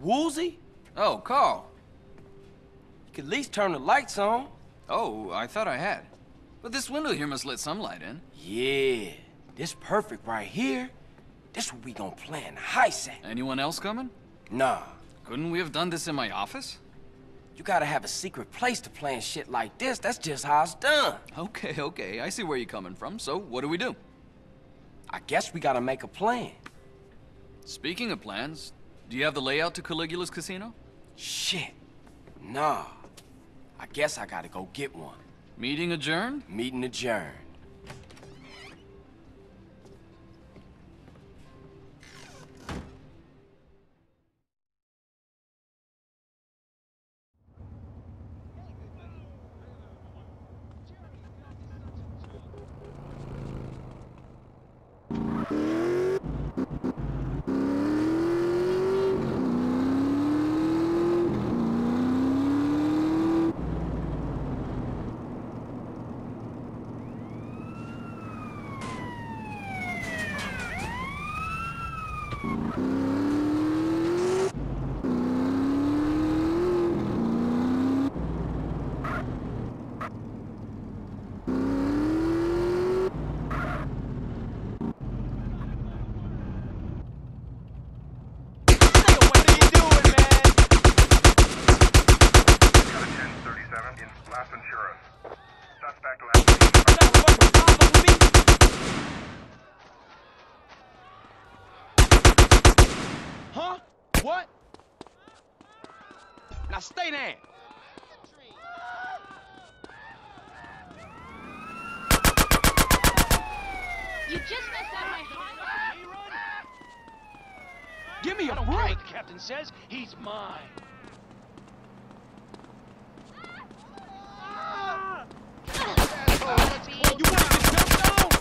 Woolsey? Oh, Carl. You could at least turn the lights on. Oh, I thought I had. But this window here must let some light in. Yeah, this perfect right here. This what we gonna plan the heist at. Anyone else coming? Nah, Couldn't we have done this in my office? you gotta have a secret place to plan shit like this. That's just how it's done. Okay, I see where you're coming from. So, what do we do? I guess we gotta make a plan. Speaking of plans, do you have the layout to Caligula's casino? Shit. Nah. I guess I gotta go get one. Meeting adjourned? Meeting adjourned. Huh? What? Now stay there. You just messed up my hot. Give me a I don't care break. what the captain says. He's mine. You want to get jumped on?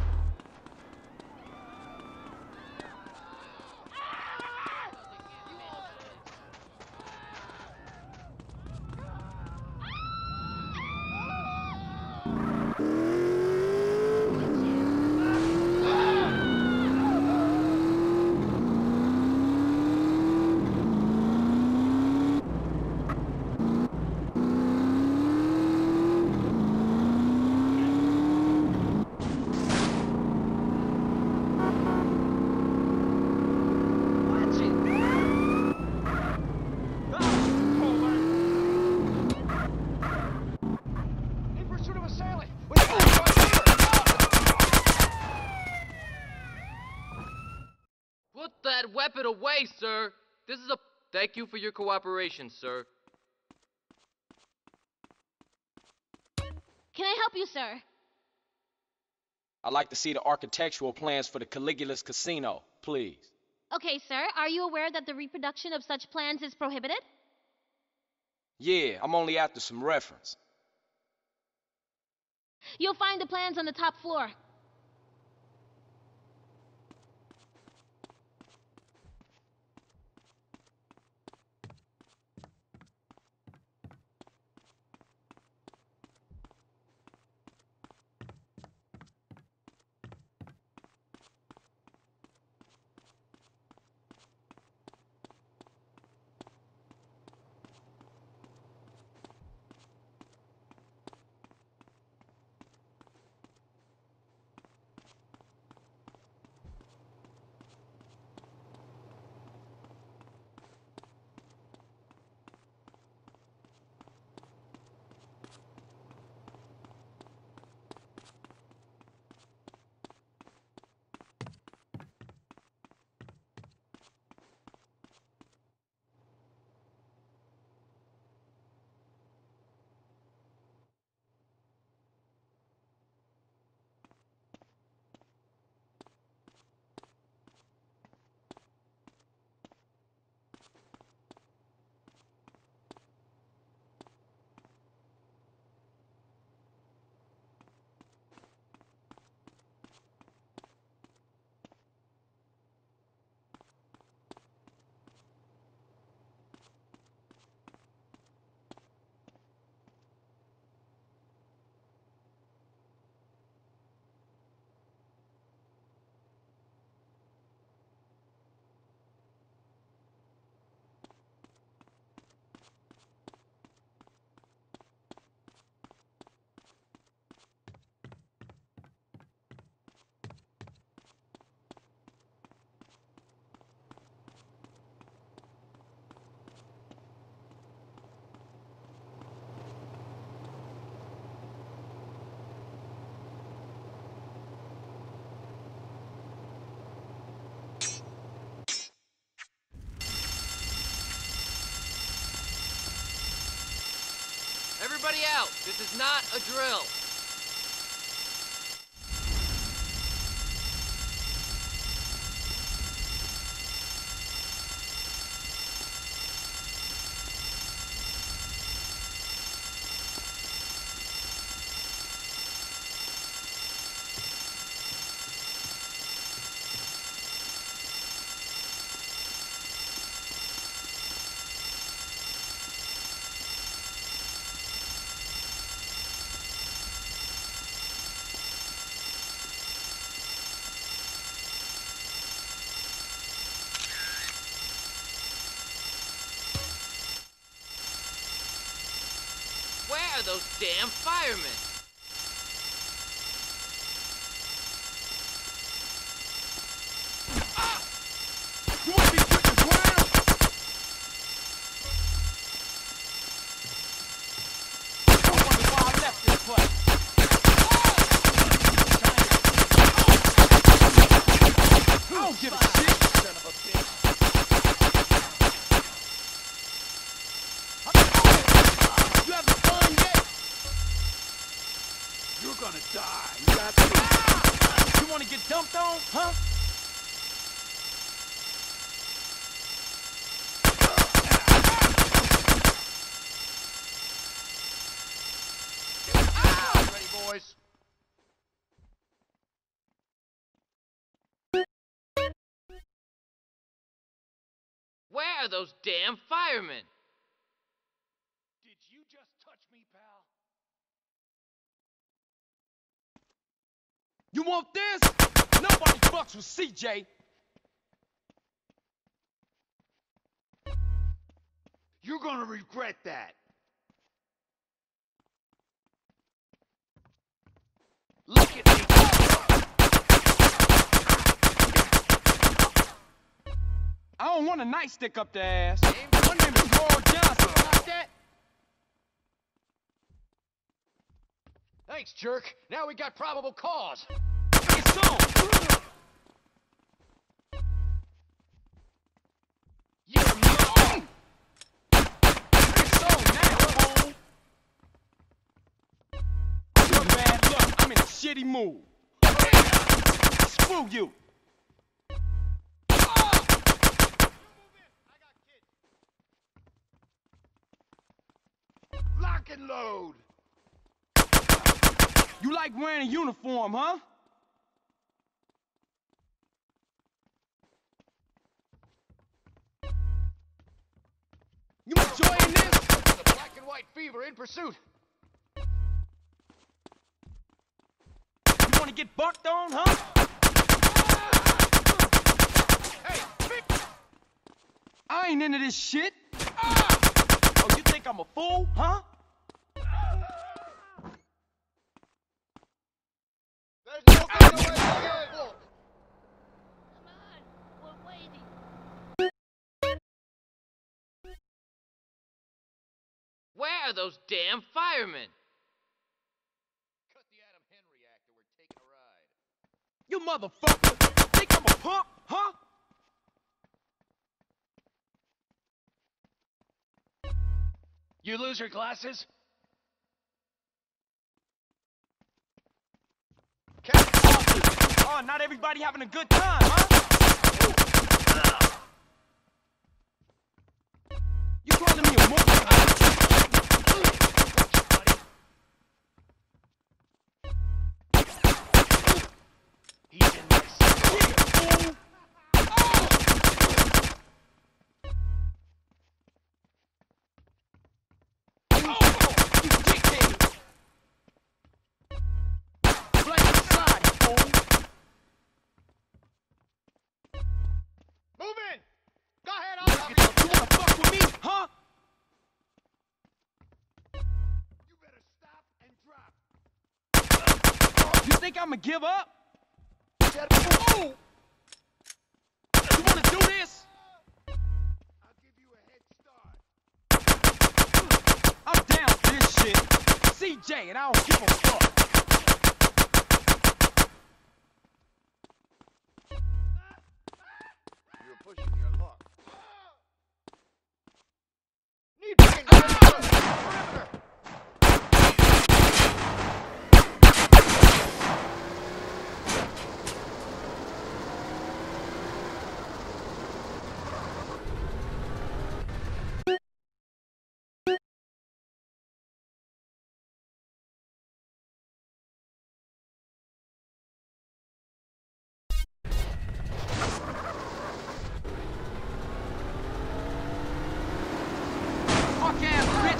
In pursuit of a assailant. Put that weapon away, sir! This is a... Thank you for your cooperation, sir. Can I help you, sir? I'd like to see the architectural plans for the Caligula's casino, please. Okay, sir. Are you aware that the reproduction of such plans is prohibited? Yeah, I'm only after some reference. You'll find the plans on the top floor. out. This is not a drill. Where are those damn firemen? Ah! You want to be put to the ground? I wonder why I left this place. I don't give a shit, son of a bitch. You having fun yet? You're gonna die. You got to. Ah! You wanna get dumped on, huh? Ready, boys? Where are those damn firemen? Did you just touch me, pal? You want this? Nobody fucks with CJ. You're gonna regret that. Look at me. I don't want a nightstick up the ass. My name is Roy Johnson. Like that? Thanks, jerk. Now we got probable cause. It's on. You're me. It's on now, fool. You're bad luck. I'm in a shitty mood. Screw you. Lock and load. You like wearing a uniform, huh? You enjoying this? The black and white fever in pursuit. You wanna get bucked on, huh? Hey, big. I ain't into this shit. Oh, you think I'm a fool, huh? There's no getting away available. Come on, we're waiting. Where are those damn firemen? Cut the Adam Henry act or we're taking a ride. You motherfucker! Think I'm a punk, huh? You lose your glasses? Oh, not everybody having a good time, huh? You calling me a monkey? He's in my sight. Fool! You dickhead! Blame the side, fool! Move in! Go ahead, You wanna fuck with me, huh? You better stop and drop. You think I'ma give up? Oh! You wanna do this? I'll give you a head start. I'm down for this shit. CJ, and I don't give a fuck. You're pushing your luck. Need backing. Perimeter.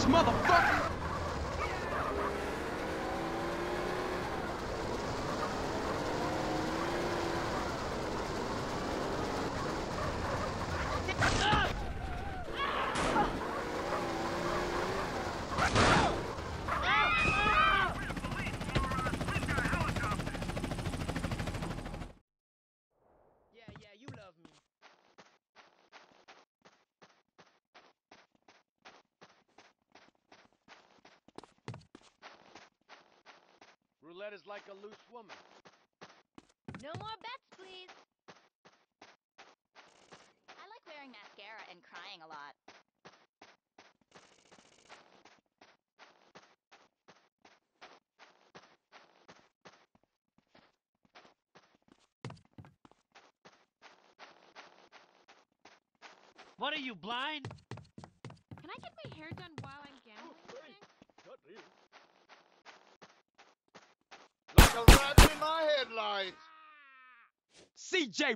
motherfucker! Yeah, you love me. Roulette is like a loose woman. No more bets, please. I like wearing mascara and crying a lot. What are you, blind? Can I get my hair done while I'm gambling? Like a rat in my headlights. CJ,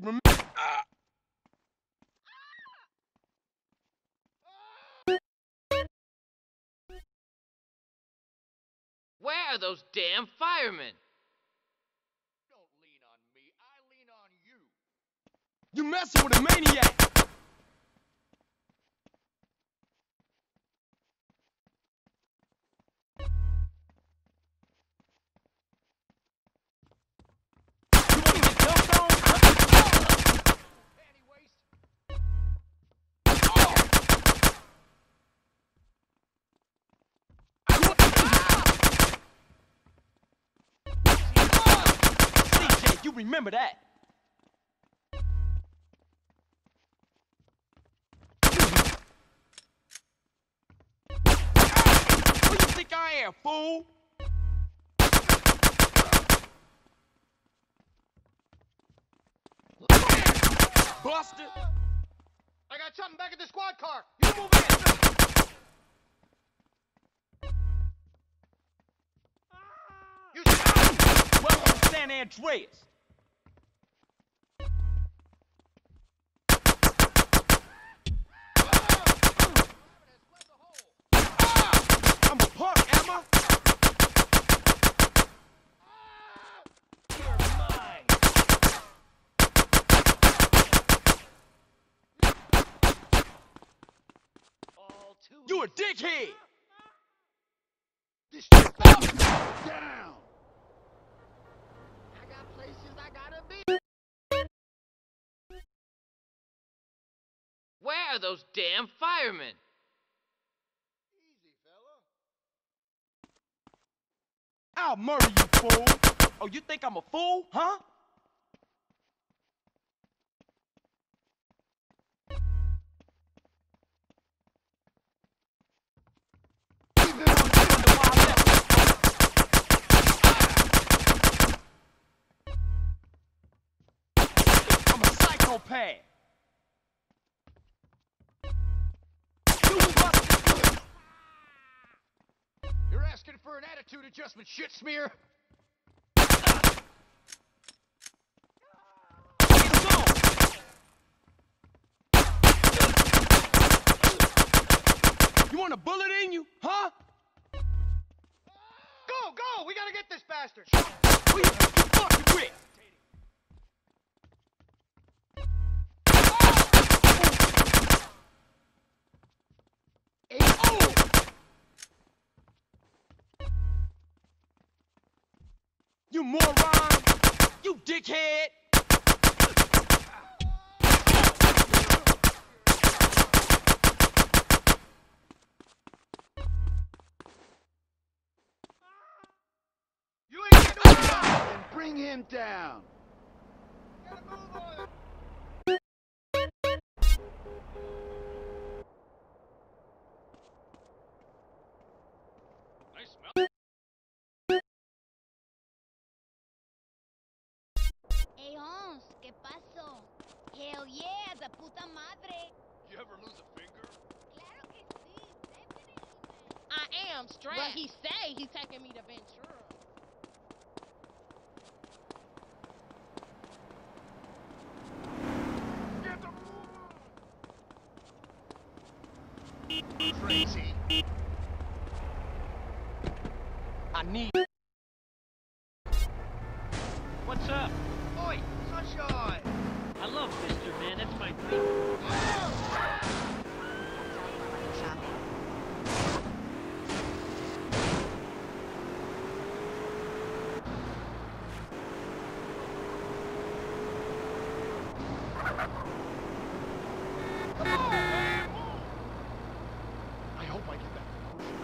Where are those damn firemen? Don't lean on me, I lean on you. you messing with a maniac! You wanna get dumped on? Panty waist. CJ, you remember that? Who you think I am, fool? Buster! I got something back at the squad car. You move in. You stop. Welcome to San Andreas. I'm a punk, am I? All too You a easy. dickhead! This shit down. I got places I gotta be. Where are those damn firemen? Easy, fella. I'll murder you, fool! Oh, you think I'm a fool, huh? I'm a psychopath! You busted! You're asking for an attitude adjustment, shit smear. You want a bullet in you, huh? Go, go! We gotta get this bastard. Who you think you fucking with? You moron! You dickhead! You ain't getting away. And bring him down. Gotta move on. Nice smell. Hey, Hans, ¿qué pasó? Hell yeah, de puta madre. You ever lose a finger? Claro que sí, definitely, man. I am strapped. But he say he's taking me to Ventura. Get the move on. Crazy. need. What's up? Oi, sunshine! I love Mister, man. That's my dream. Come on, man! I hope I get that promotion.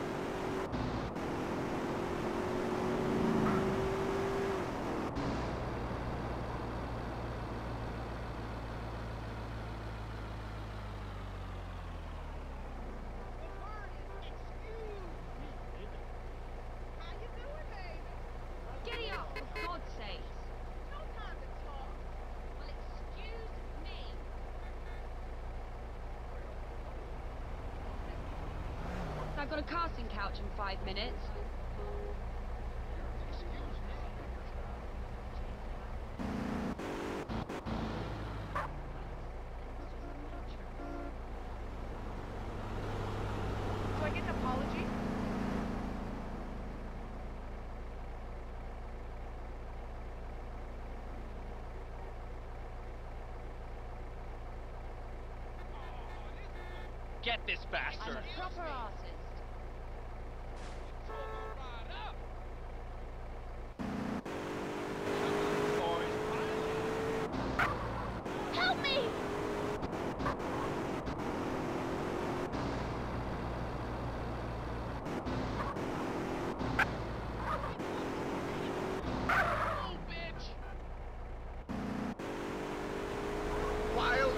Giddy up, for God's sake. No time to talk. Well, excuse me. I've got a casting couch in 5 minutes. Do I get an apology? Get this I'm bastard. a proper artist. Help me! Wild!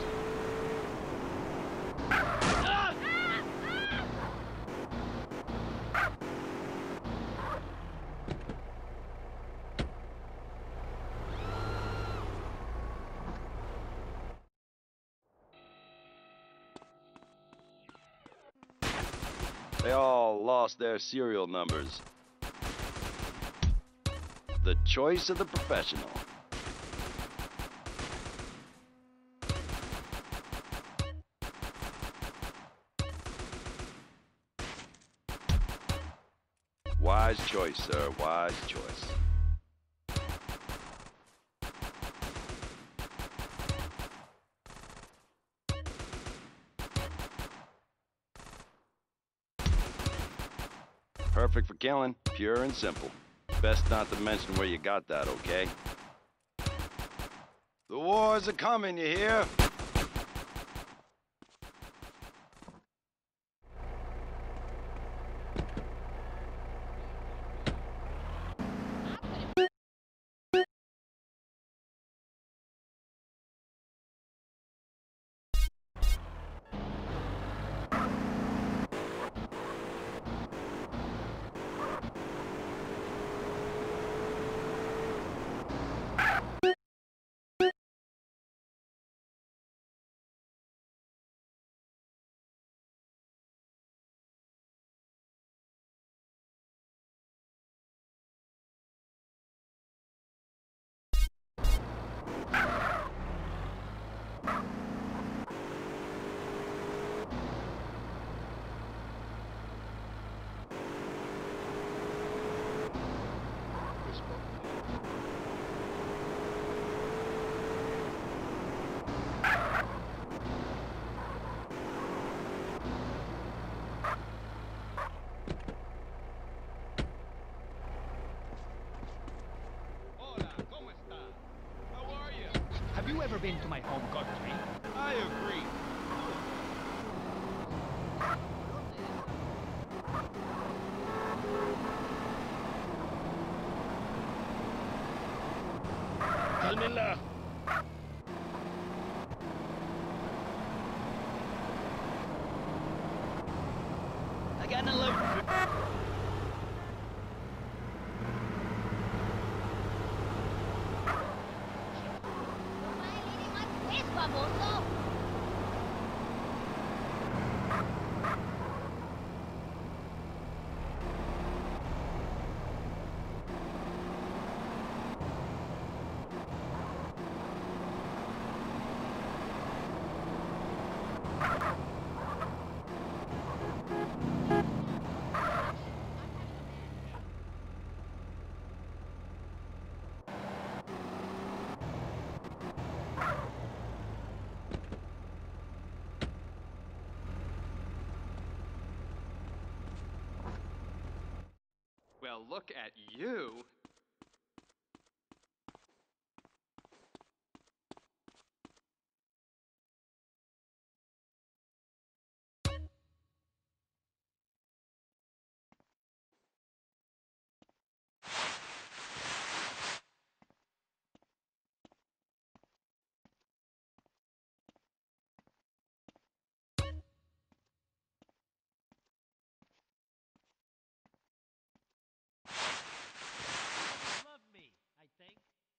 They all lost their serial numbers. The choice of the professional. Wise choice, sir. Wise choice. Perfect for killing, pure and simple. Best not to mention where you got that, okay? The wars are coming, you hear? Have you ever been to my home country? I agree. Calmilla. I got an alert. ¡Es baboso! look at you. Love me, I think.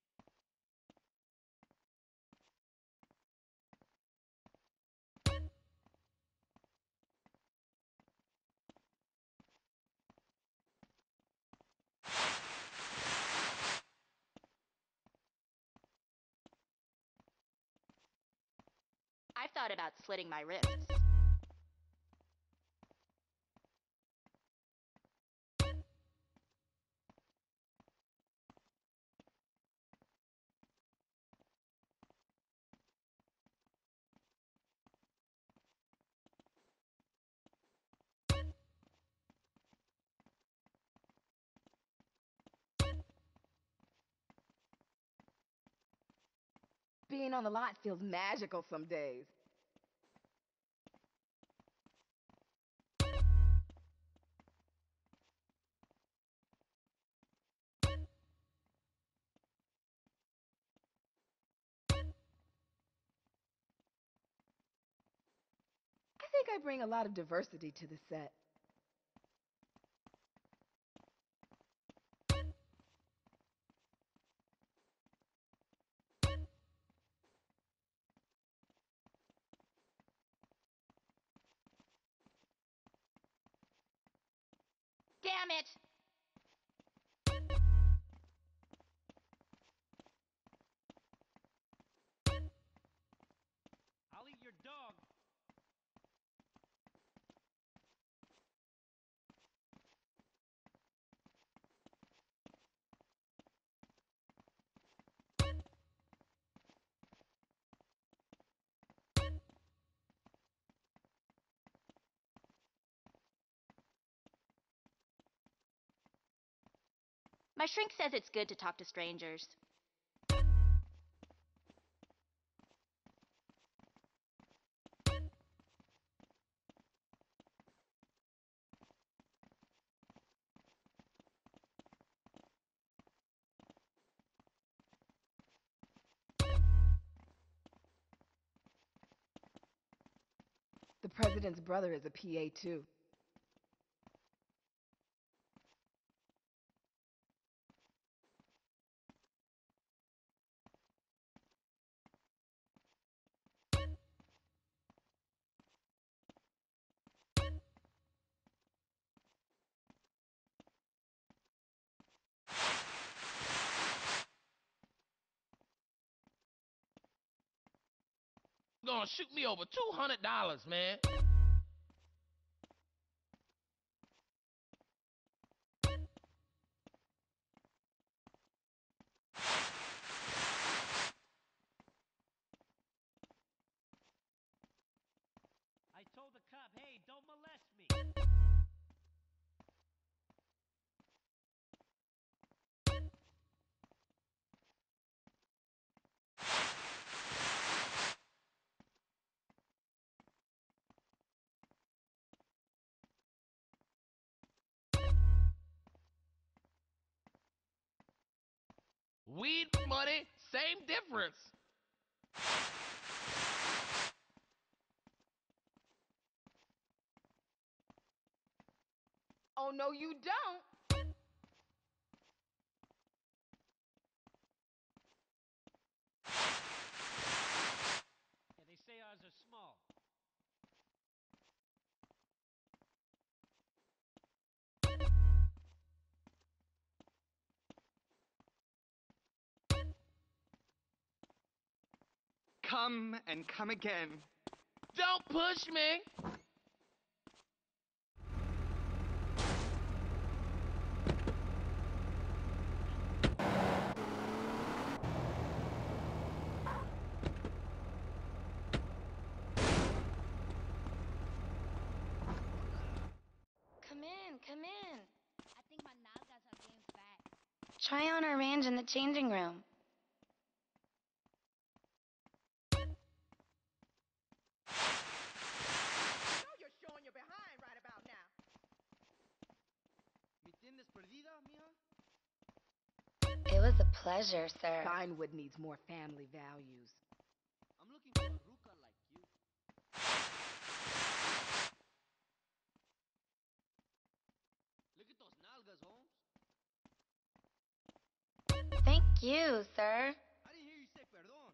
I've thought about slitting my wrists. Being on the lot feels magical some days. I think I bring a lot of diversity to the set. Damn it! I'll eat your dog. My shrink says it's good to talk to strangers. The president's brother is a PA too. Gonna shoot me over $200, man. I told the cop, hey, don't molest me. Weed money, same difference. Oh, no, you don't. Yeah, they say ours are small. Come and come again. Don't push me. Come in, come in. I think my nalgas are Try on our range in the changing room. You know you're showing your behind right about now. ¿Me entiendes perdida, mija? It was a pleasure, sir. Vinewood needs more family values. I'm looking for a ruca like you. Look at those nalgas, Holmes. Thank you, sir. I didn't hear you say perdón.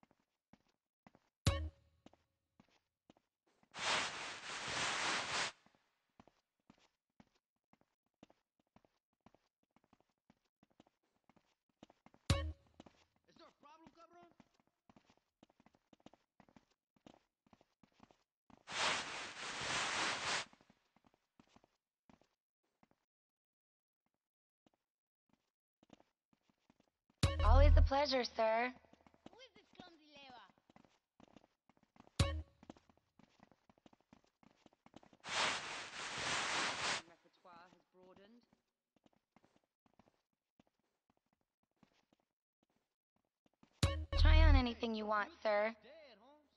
Is there a problem, cabrón? Always a pleasure, sir. Who is this clumsy leva? Repertoire has broadened. Try on anything you want, sir. Dead, Holmes.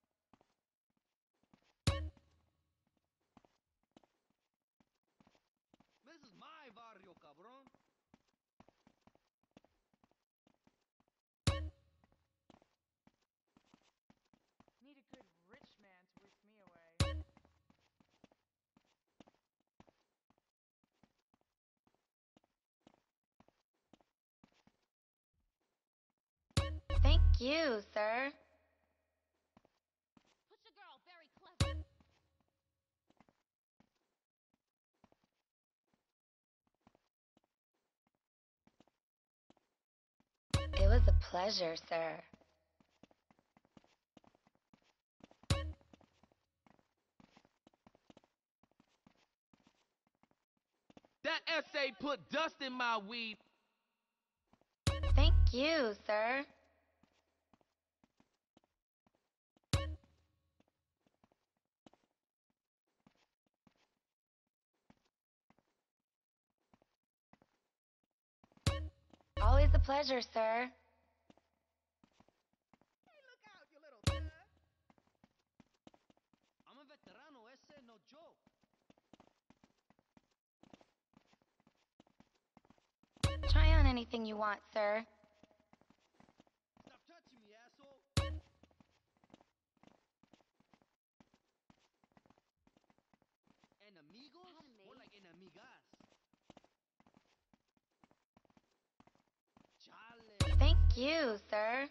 This is my barrio, cabrón. Need a good rich man to whisk me away. Thank you, sir. Push a girl, very clever. It was a pleasure, sir. That essay put dust in my weed. Thank you, sir. Always a pleasure, sir. Hey, look out, you little thug. I'm a veterano, ese no joke. Try on anything you want, sir. Stop touching me, asshole. Enemigos? More like enemigas. Chale. Thank you, sir.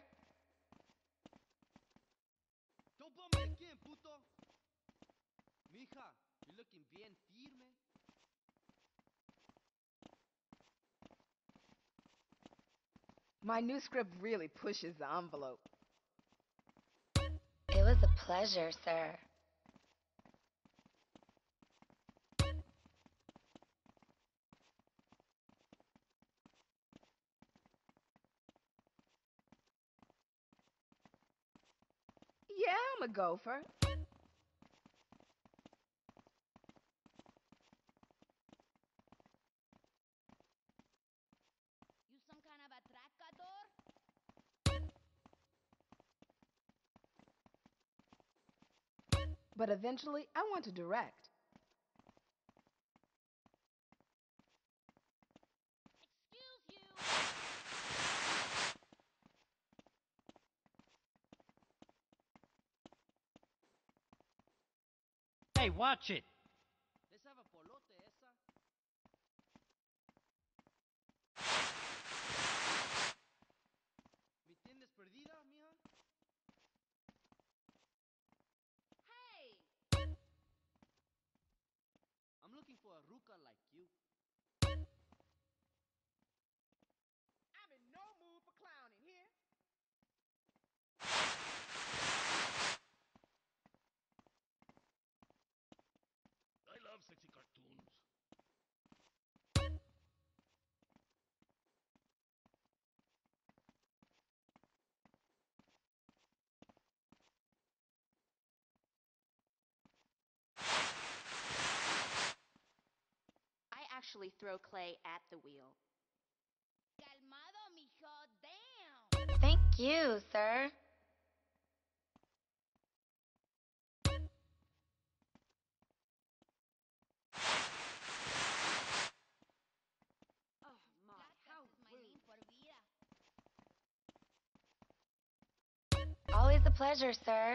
Don't bump me again, puto. Mija, you're looking bien firme. My new script really pushes the envelope. It was a pleasure, sir. Yeah, I'm a gopher. You some kind of atracador? But eventually, I want to direct. Excuse you. Hey, watch it! Let's have a polote, esa. ¿Me entiendes perdida, mija? Hey! I'm looking for a ruca like you. I'm in no mood for clowning here. I love sexy cartoons. I actually throw clay at the wheel. you, sir. Oh my, how rude. Always a pleasure, sir.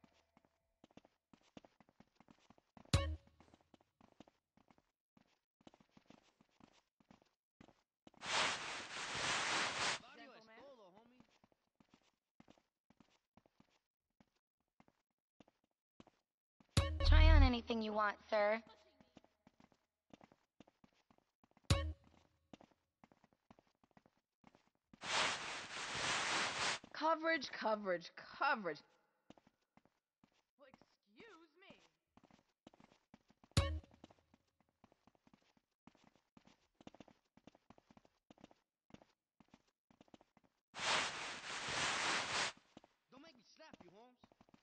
Barrio es todo, homie. Try on anything you want, sir. Coverage, coverage, coverage. Well, excuse me. Don't make me slap you, Holmes.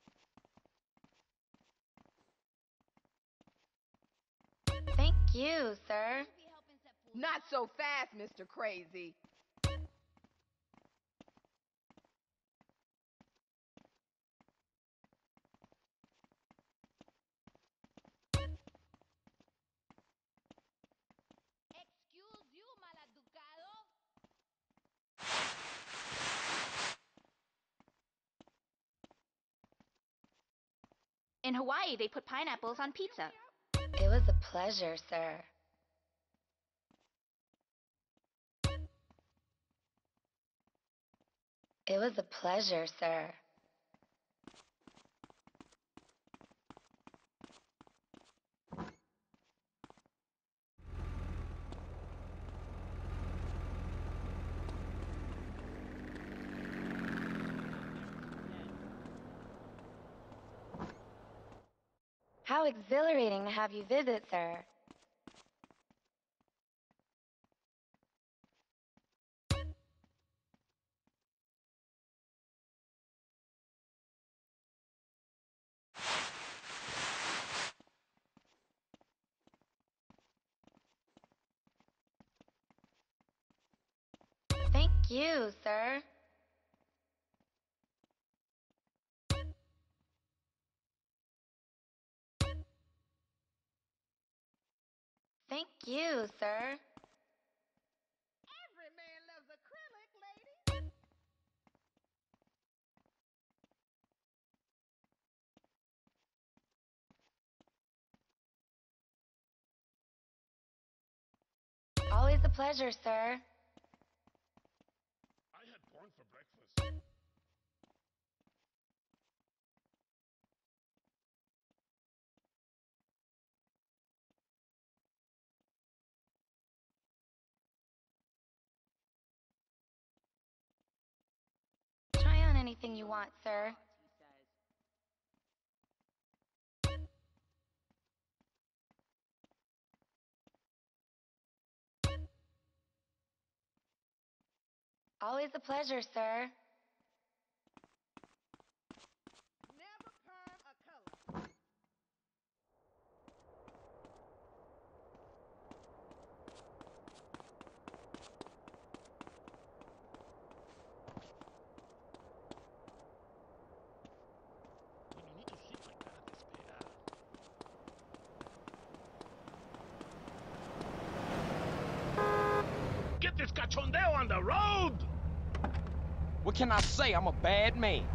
Thank you, sir. Not so fast, Mr. Crazy. Excuse you, maleducado. In Hawaii, they put pineapples on pizza. It was a pleasure, sir. It was a pleasure, sir. How exhilarating to have you visit, sir. Thank you, sir. Thank you, sir. Every man loves acrylic, lady. Always a pleasure, sir. I had porn for breakfast. Try on anything you want, sir. Always a pleasure, sir. Never perm a color. When you need to sleep like that, desesperada. Get this cachondeo on the road! What can I say? I'm a bad man.